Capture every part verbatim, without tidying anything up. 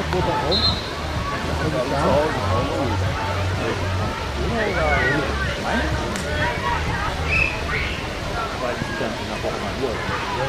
Zweiter Raum. Weil die dann in der Woche mal hier.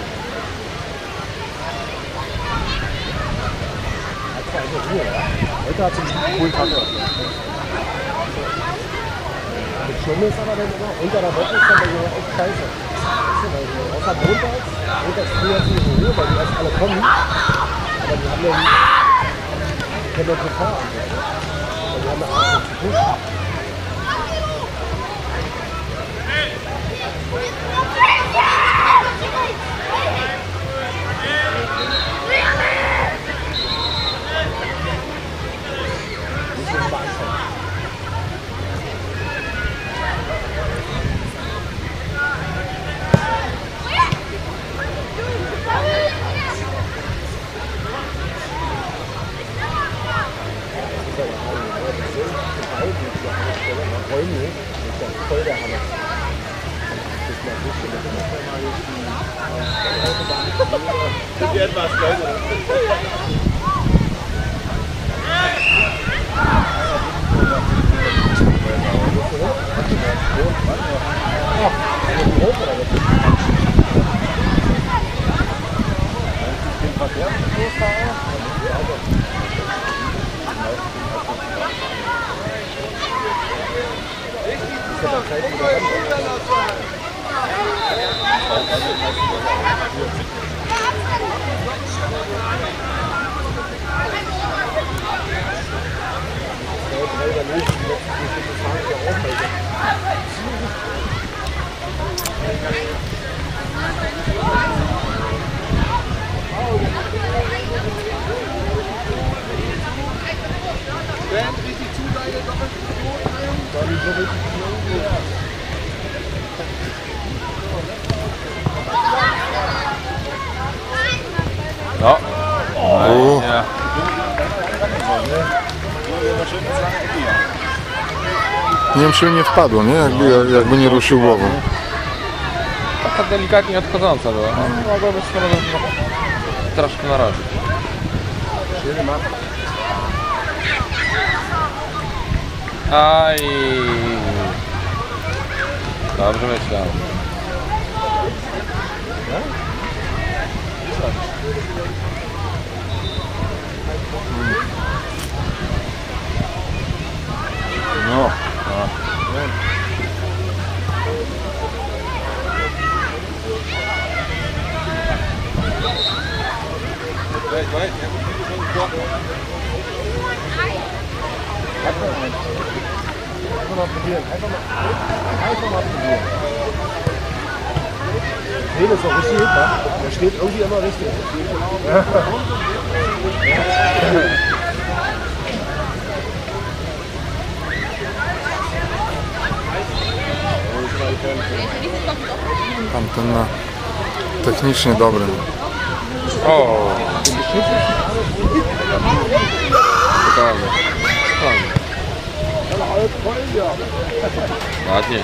Hat zwar eine Ruhe, ja. Heute hat sie einen coolen Tag. Das Schlimme ist aber dann immer, unter der Woche ist dann bei mir echt scheiße. Weißt du, weil du außer montags, montags früher viel Ruhe, weil die erst alle kommen. Aber die haben dann keine Gefahr. Weil die haben eine Art zu tun. Voll der Hammer. Das ist etwas kleiner. Ja. Oh. Ja. Nie wiem, czy nie wpadło, nie? Jakby, jakby nie ruszył głową. Taka delikatnie odchodząca była. No, mogłoby się troszkę narazić. Aj. Dobrze myślałem. No. Einfach mal probieren. Einfach mal, einfach mal probieren. Nee, das ist auch richtig, ja? Der steht irgendwie immer richtig. Tamten na technicznie dobry. O! Totalnie. Ładnie.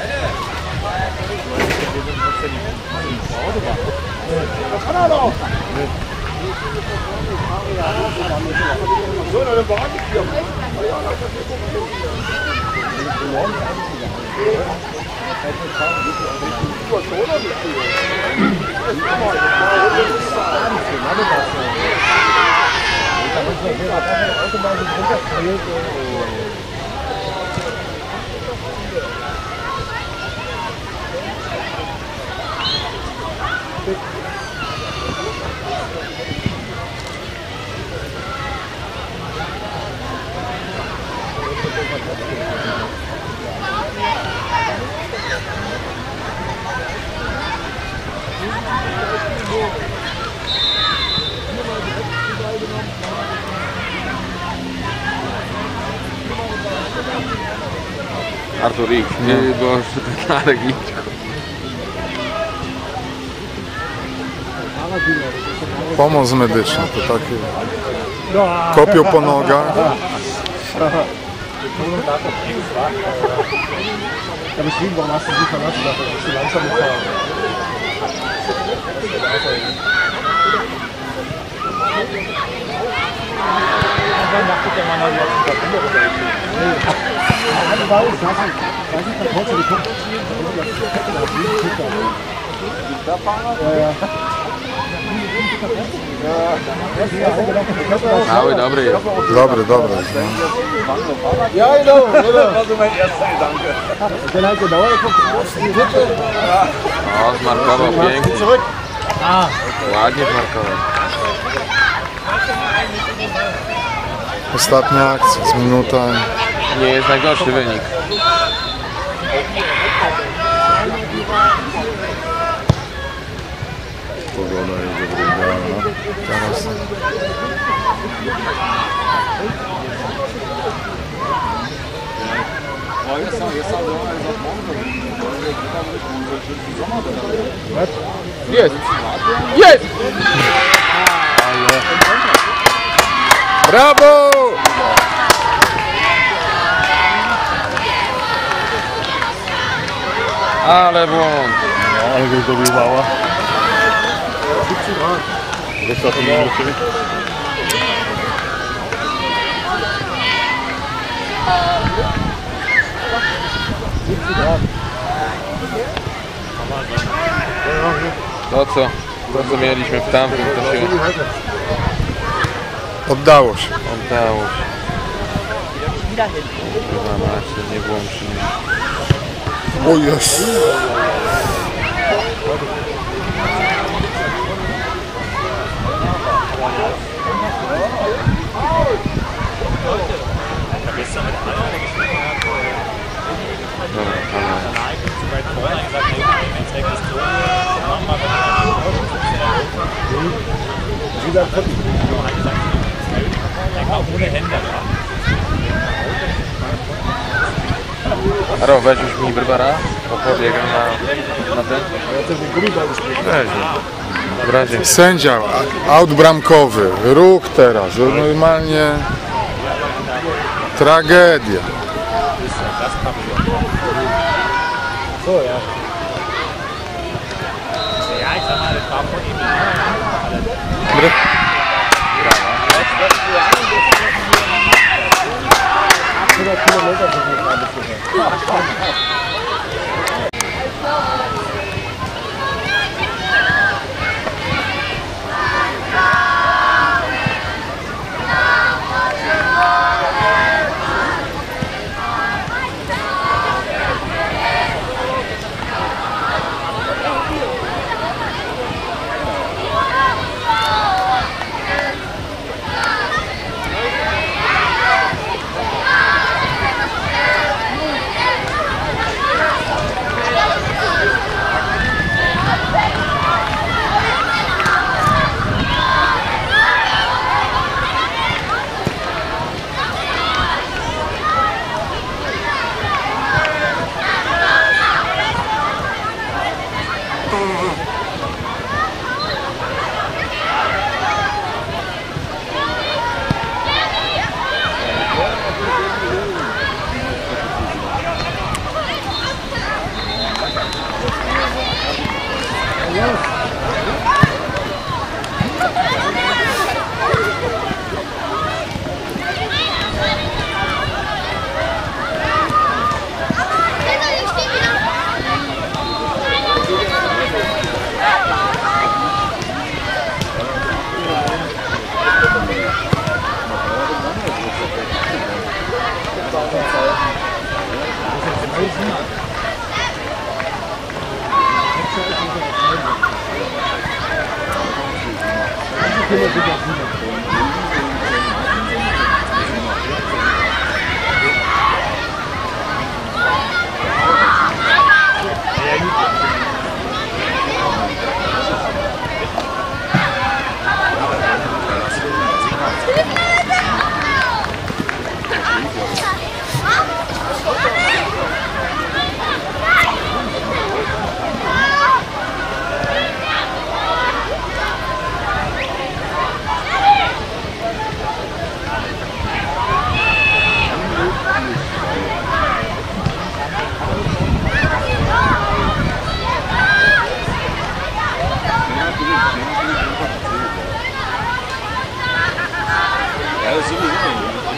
Artur X, nie, bo na registrze. Pomoc medyczna to takie. Kopią po nogach. Ja, beschrieben, warum hast du sie verlassen? Das ist zu langsam gefahren. Thank you. weiß, da ist der Kurze geguckt. Mały, dobry jest. Dobry, dobry. Ja, genau. Das war so mein erster Gedanke. Dann halt genauer geguckt. O, zmarkował pięknie. Zurück. Ah. Ładnie zmarkował. Ostatnia akcja z minuta. Nie jest najgorszy wynik. Pogoda jest dobry, teraz. Jest! Jest! Brawo! Ale błąd. Ale go dobywała. Wysoki minuty. To co? To co mieliśmy w tamtym, to się Oddało się. oddało się. Chyba macie, nie włączy mnie. O jest. Dobra, ale... Aro, weź już mi Brybara, bo pobiegam na, na ten. Weź. W razie. Sędzia, aut bramkowy, ruch teraz, normalnie tragedia. Bry...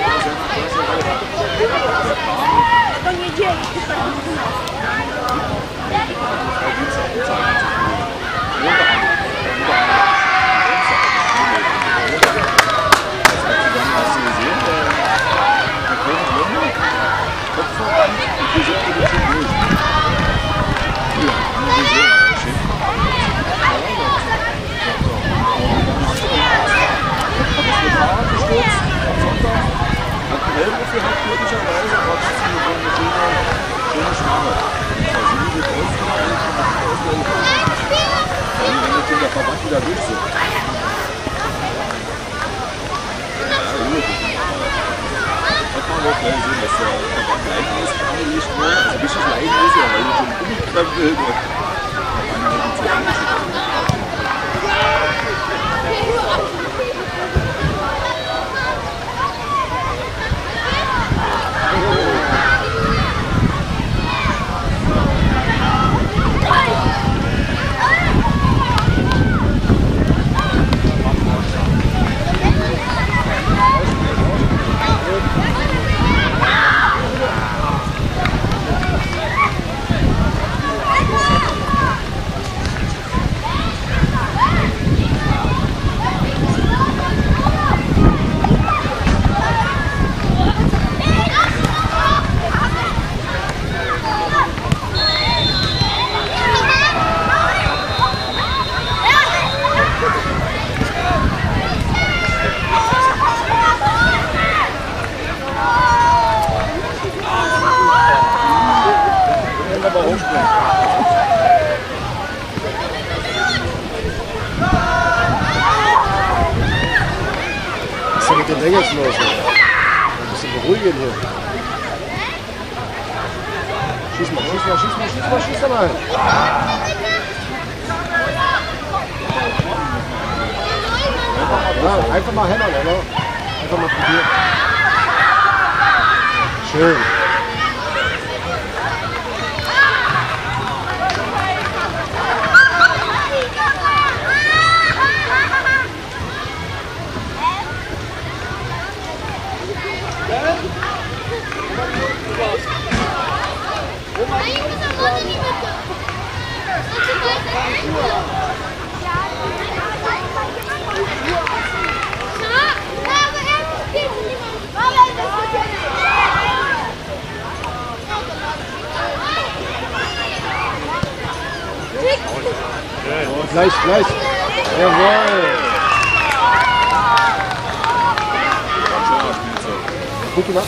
Do niedzieli. Wieder durch sind. Hat man auch gleich gesehen, dass der Verband leiden ist, angelegt wurde. Also richtig leiden ist er, weil er schon umgekrempelt und einer hat ihn zu angeschickt. Was ist denn mit den Engelsen los? Ein bisschen beruhigen hier. Schieß mal, schieß mal, schieß mal, schieß mal, schieß mal. Ja, einfach mal hämmern, oder? Einfach mal probieren. Schön. Gleich, gleich. Jawohl. Gut gemacht.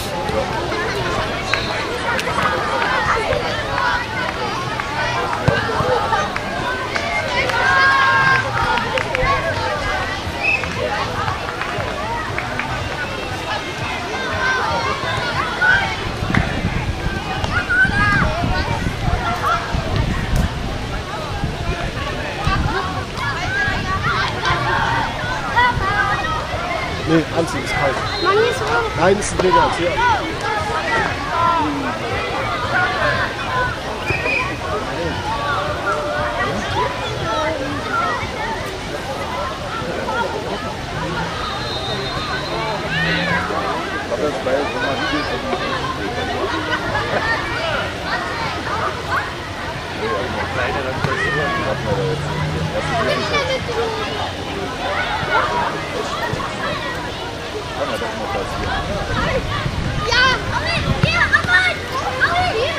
Nee, anziehen ist kalt. Nein, ist ein Digger. Hier. Kann ja doch mal passieren. Ja, aber hier, aber hier.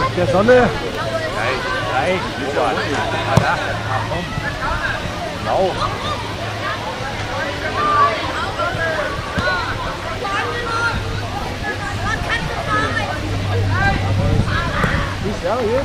Der Sonne. Nein, genau. Ja, hier.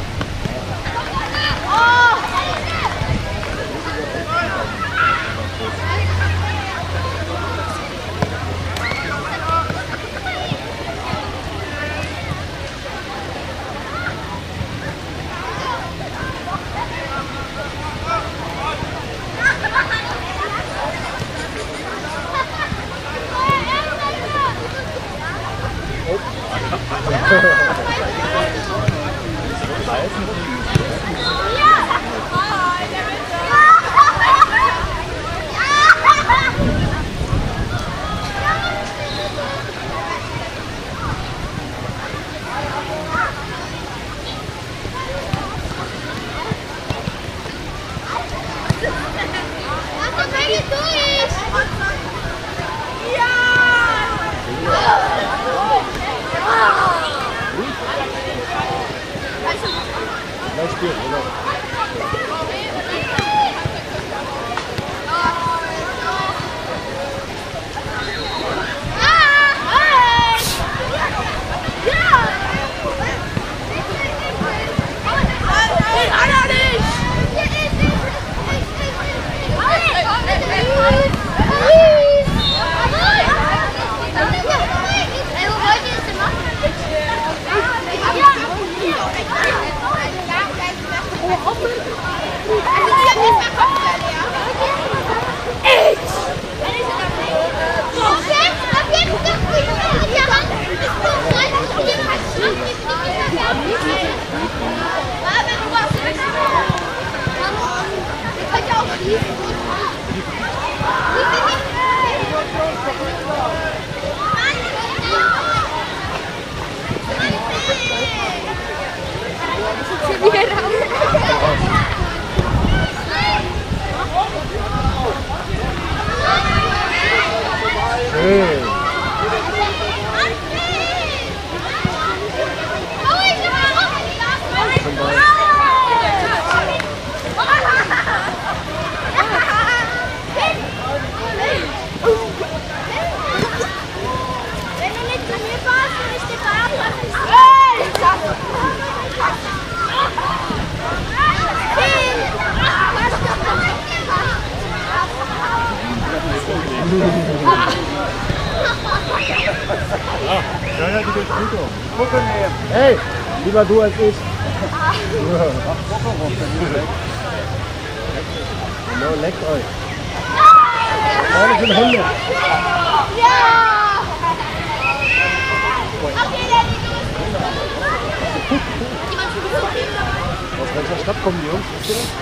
Gleich spielen, oder? Schön. Hey, lieber du als ich. Genau, leckt euch. Vorne sind Hunde. Aus welcher Stadt kommen die Jungs?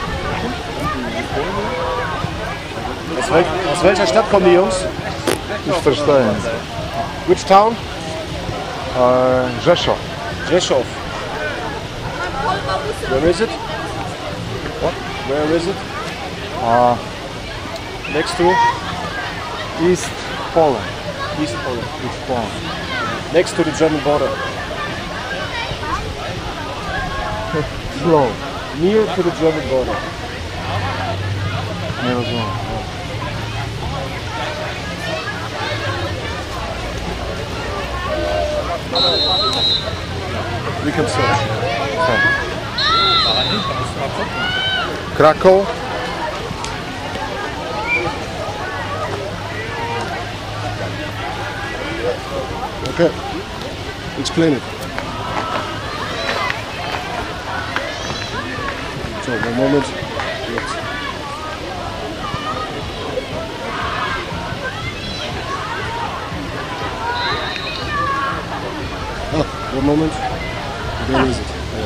Aus, wel aus welcher Stadt kommen die Jungs? Ich verstehe nicht. Which town? Äh, Rzeszów. Rzeszów. Where is it? What? Where is it? Uh, Next to East Poland. East Poland. East Poland. Next to the German border. Slow. Near to the German border. Nie rozumiem. We can search. Krakow. Okay. Explain it. So, one moment. Yes. Ah, one moment. Where is it? Yeah.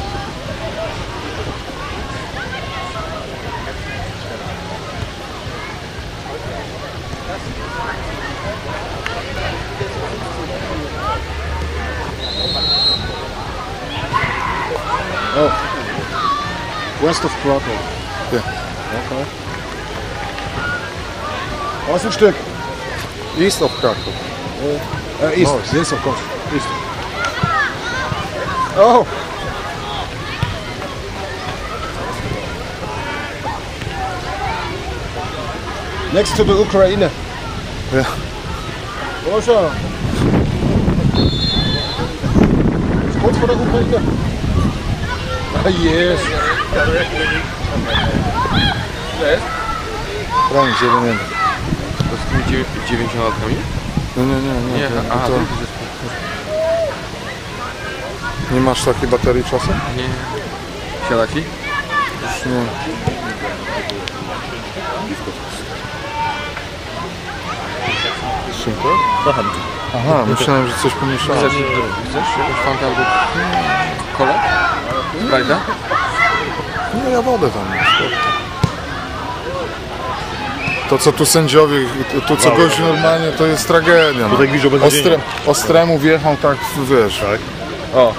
Oh, west of Krakow. Ja. Okay. Was ein Stück? East of Krakow. Äh, East. No, Yes, of course. East. Oh, Next to the Ukraine. Ja. Proszę. Ist kurz vor der Ukraine. Ah, yes. Frank, jeden jeden. To z tymi dziewię- dziewięciolatkami? Nie, nie, nie. Nie, Nie, to, aha, to, drugi zespół. nie masz takiej baterii czasem? Nie. Siada ci? Już nie. Szynkę? Aha, myślałem, że coś pomieszałem. Chcesz, chcesz jakąś fantę albo kolę? Sprite'a? Nie, ja wodę tam. spoko. To co tu sędziowie, to, to co gość normalnie, to jest tragedia. No. tak widzę beznadziejnie. Ostre, Ostremu wjechał tak, wiesz. Tak. O,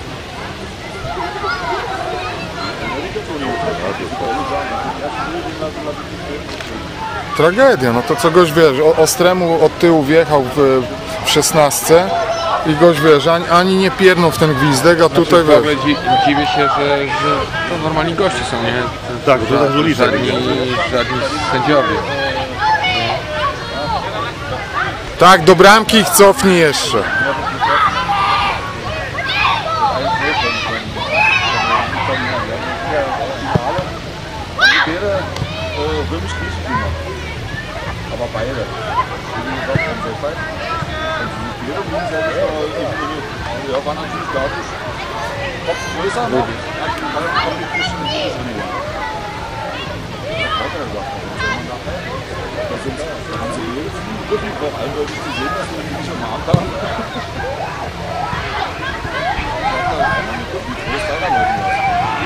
Tragedia, no to co gość wiesz, o- Ostremu od tyłu wjechał w, w szesnastce i gość wiesz, ani, ani nie piernął w ten gwizdek, a tutaj w wiesz. ogóle dzi dziwię się, że, że to normalni goście są, nie? Tak, to tak z ulicy. Żadni, żadni sędziowie. Tak, do bramki ich cofnij jeszcze. wäre äh, römisch-griechisch gemacht. Aber beide. Wie gesagt, am Seefeld. Und die Biere gegenseitig äh, ja, waren natürlich dadurch Kopf größer. Ne? Dann kommt die Fische in die Sinne. Weiter gesagt. Da sind da haben sie jedes wirklich auch eindeutig zu sehen, dass sie nicht am Arm da haben. Wie groß da da Leute ist.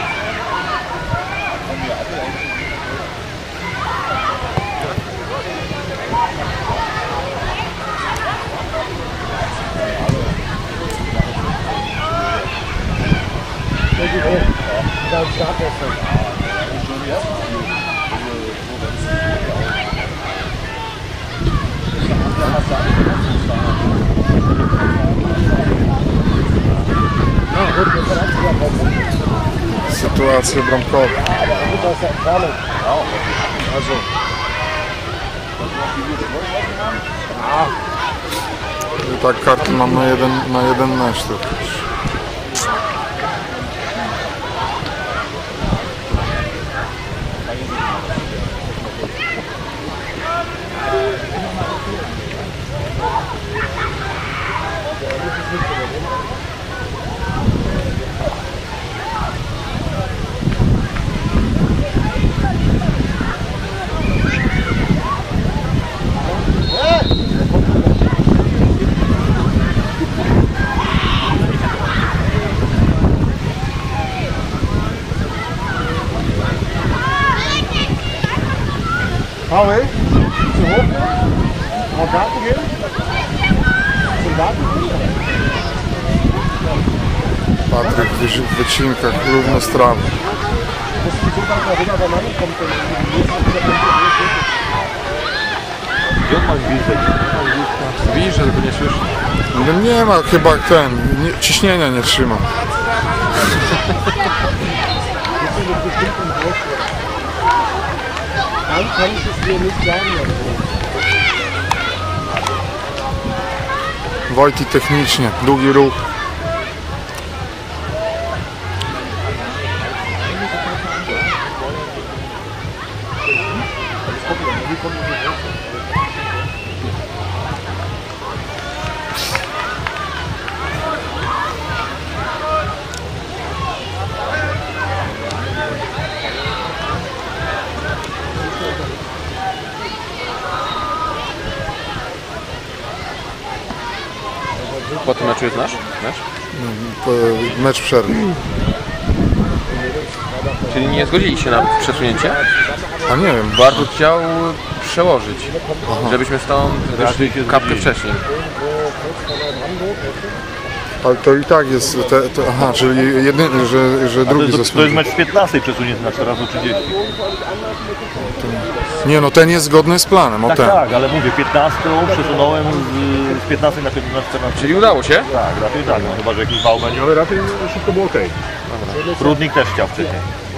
Da ist stark gestern. Sytuacja bramkowa. Das ist ja Entfernung. Also. I tak karty mam na jeden, na jeden mecz tylko. Paul, zu hoch? Mal Garten gehen? Zum Garten gehen? Patryk w wyci- w wycinkach, równe strawy. Musst du so weit rüber, weil man kommt, wenn die nächste wieder kommt. Gdzie on ma gwizdek? Widzisz, że tego nie słyszy. No nie ma chyba ten, nie, ciśnienia nie trzyma. Dann kann ich es dir nicht sagen. Wojti technicznie, długi ruch. Po tym meczu jest nasz? Mecz? P- Mecz przerwy. Czyli nie zgodzili się na przesunięcie? A nie wiem, Bardzo chciał przełożyć, żebyśmy stąd wyszli kapkę wcześniej. ale to i tak jest, te, to, aha, czyli jedyny, że, że To drugi jest, to zespół. jest mecz z piętnastej przesunięty na cztery razy trzydzieści. Nie no, ten jest zgodny z planem, o Tak, ten. tak, ale mówię, piętnastą przesunąłem z, z piętnastej na czternastą. Czyli udało się? Tak, raczej tak, no, chyba że jakiś wał będzie, ale raczej wszystko było ok. Rudnik też chciał wcześniej.